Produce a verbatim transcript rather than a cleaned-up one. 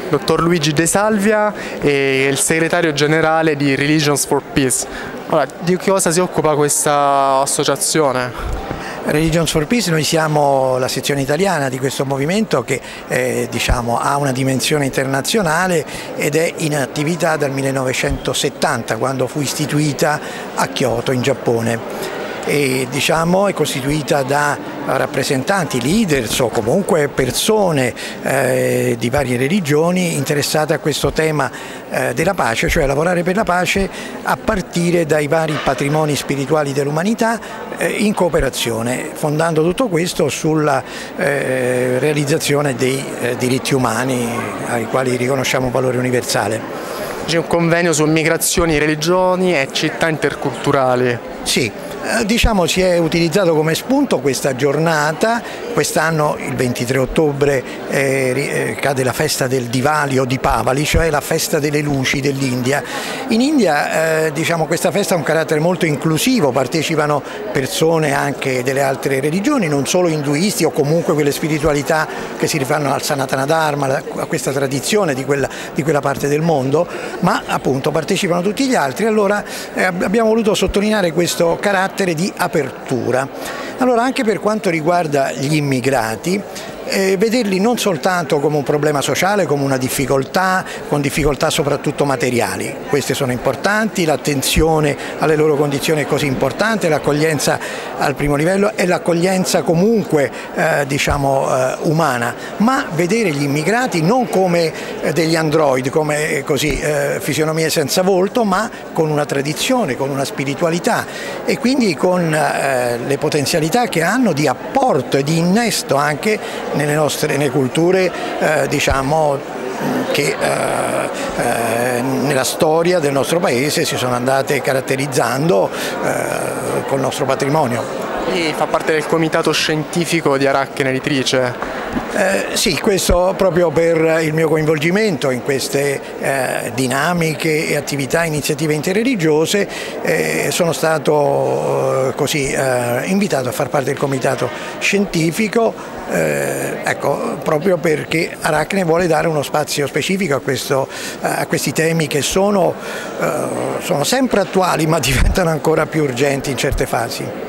dottor Luigi De Salvia, è il segretario generale di Religions for Peace. Allora, di cosa si occupa questa associazione? Religions for Peace, noi siamo la sezione italiana di questo movimento che eh, diciamo, ha una dimensione internazionale ed è in attività dal millenovecentosettanta, quando fu istituita a Kyoto in Giappone. E, diciamo, è costituita da rappresentanti, leaders o comunque persone eh, di varie religioni interessate a questo tema eh, della pace, cioè lavorare per la pace a partire dai vari patrimoni spirituali dell'umanità eh, in cooperazione, fondando tutto questo sulla eh, realizzazione dei eh, diritti umani ai quali riconosciamo un valore universale. C'è un convegno su migrazioni, religioni e città interculturali. Sì. Diciamo si è utilizzato come spunto questa giornata, quest'anno il ventitré ottobre eh, cade la festa del Diwali o Dipavali, cioè la festa delle luci dell'India. In India eh, diciamo, questa festa ha un carattere molto inclusivo, partecipano persone anche delle altre religioni, non solo induisti o comunque quelle spiritualità che si rifanno al Sanatana Dharma, a questa tradizione di quella, di quella parte del mondo, ma appunto partecipano tutti gli altri. Allora eh, abbiamo voluto sottolineare questo carattere di apertura. Allora, anche per quanto riguarda gli immigrati, eh, vederli non soltanto come un problema sociale, come una difficoltà, con difficoltà soprattutto materiali, queste sono importanti, l'attenzione alle loro condizioni è così importante, l'accoglienza al primo livello e l'accoglienza comunque eh, diciamo eh, umana, ma vedere gli immigrati non come eh, degli android, come così eh, fisionomie senza volto, ma con una tradizione, con una spiritualità e quindi con eh, le potenzialità che hanno di apporto e di innesto anche nelle nostre nelle culture eh, diciamo che eh, eh, nella storia del nostro paese si sono andate caratterizzando eh, col nostro patrimonio. Lei fa parte del comitato scientifico di Aracne Editrice. Eh, sì, questo proprio per il mio coinvolgimento in queste eh, dinamiche e attività, iniziative interreligiose, eh, sono stato eh, così eh, invitato a far parte del comitato scientifico, eh, ecco, proprio perché Aracne vuole dare uno spazio specifico a, questo, a questi temi che sono, eh, sono sempre attuali ma diventano ancora più urgenti in certe fasi.